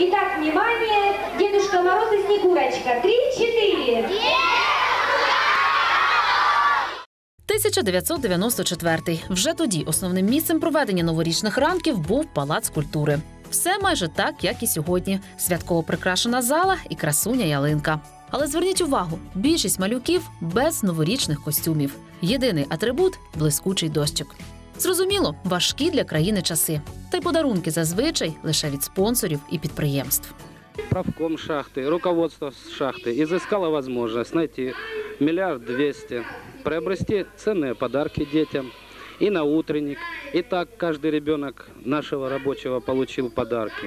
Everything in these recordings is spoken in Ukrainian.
Итак, внимание, Дедушка Мороз и Снегурочка. 3-4. 1994. Вже тоді основним місцем проведення новорічних ранків був Палац культури. Все майже так, як і сьогодні. Святково прикрашена зала і красуня ялинка. Але зверніть увагу, більшість малюків без новорічних костюмів. Єдиний атрибут – блискучий дощик. Зрозуміло, важкі для країни часи. Та й подарунки зазвичай лише від спонсорів і підприємств. Правком шахты, руководство шахты изыскало возможность найти 1 200 000 000, приобрести ценные подарки детям и на утренник. И так каждый ребенок нашего рабочего получил подарки.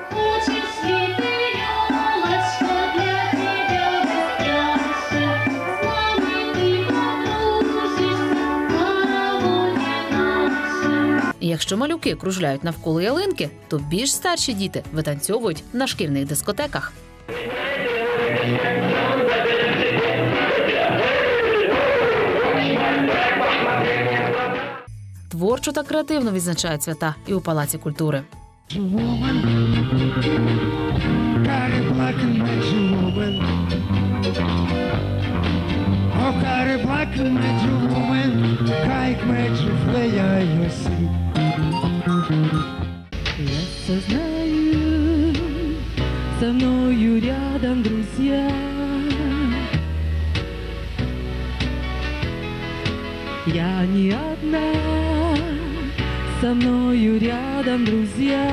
І якщо малюки кружляють навколо ялинки, то більш старші діти витанцьовують на шкільних дискотеках. Творчо та креативно відзначають свята і у Палаці культури. Я все знаю, со мною рядом друзья. Я не одна, со мною рядом друзья.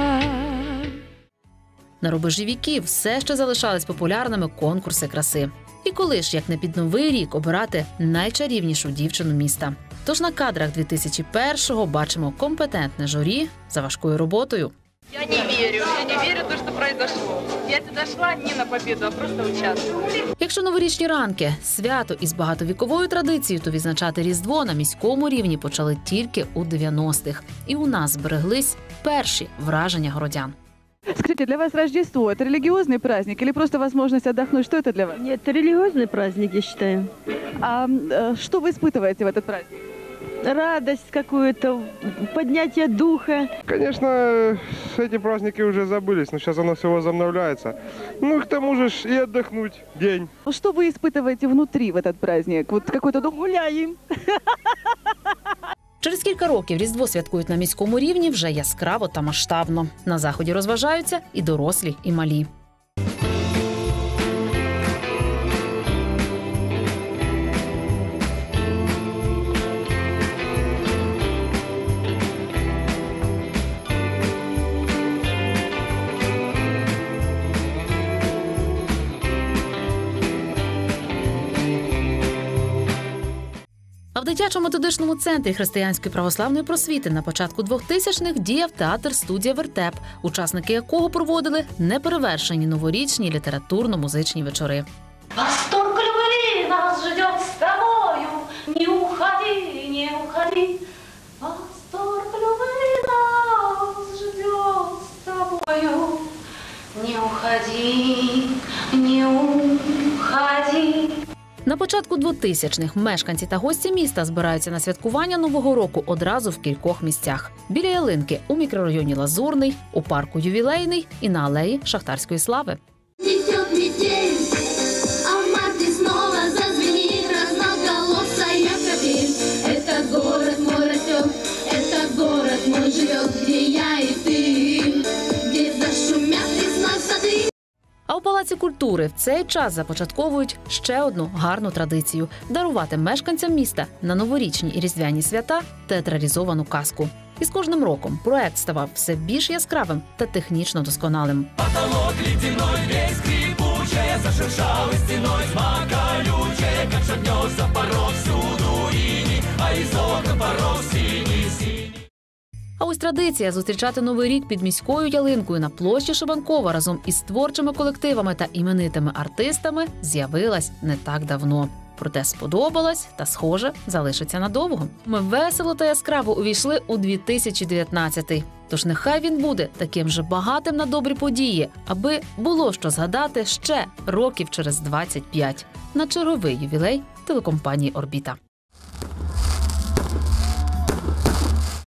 На рубежі віків все ще залишались популярними конкурси краси. І коли ж, як не під Новий рік, обирати найчарівнішу дівчину міста. Тож на кадрах 2001-го бачимо компетентне журі за важкою роботою. Я не верю в то, что произошло. Я сюда шла не на победу, а просто участвовала. Якщо новорічні ранки – свято із багатовіковою традицією, то відзначати Різдво на міському рівні почали тільки у 90-х. І у нас збереглись перші враження городян. Скажите, для вас Рождество – это религиозный праздник или просто возможность отдохнуть? Что это для вас? Нет, это религиозный праздник, я считаю. А что вы испытываете в этот праздник? Радость какую-то, поднятие духа. Конечно, эти праздники уже забылись, но сейчас оно все возобновляется. Ну, к тому же и отдохнуть день. Что вы испытываете внутри в этот праздник? Вот какой-то дух? Гуляем. Через кілька років Різдво святкують на міському рівні вже яскраво та масштабно. На заході розважаються і дорослі, і малі. А в дитячо-методичному центрі християнської православної просвіти на початку 2000-х діяв театр-студія «Вертеп», учасники якого проводили неперевершені новорічні літературно-музичні вечори. Восторг любви нас ждет с тобою, не уходи, не уходи. Восторг любви нас ждет с тобою, не уходи, не уходи. На початку 2000-х мешканці та гості міста збираються на святкування Нового року одразу в кількох місцях. Біля ялинки у мікрорайоні Лазурний, у парку Ювілейний і на алеї Шахтарської слави. Цветет метель, а в марте снова зазвенит разноголосая капель. Это город мой растет, это город мой живет, где я и ты, где зашумят весной сады. А у Палаці культури в цей час започатковують ще одну гарну традицію – дарувати мешканцям міста на новорічні і різдвяні свята театралізовану казку. І з кожним роком проект ставав все більш яскравим та технічно досконалим. Потолок ледяной, весь скрипучая, зашуршал и стеной тьма колючая, как шагнется порог всюду иней, а из окон порог синий-синий. А ось традиція зустрічати Новий рік під міською ялинкою на площі Шибанкова разом із творчими колективами та іменитими артистами з'явилась не так давно. Проте сподобалась та, схоже, залишиться надовго. Ми весело та яскраво увійшли у 2019-й. Тож нехай він буде таким же багатим на добрі події, аби було що згадати ще років через 25 на черговий ювілей телекомпанії «Орбіта».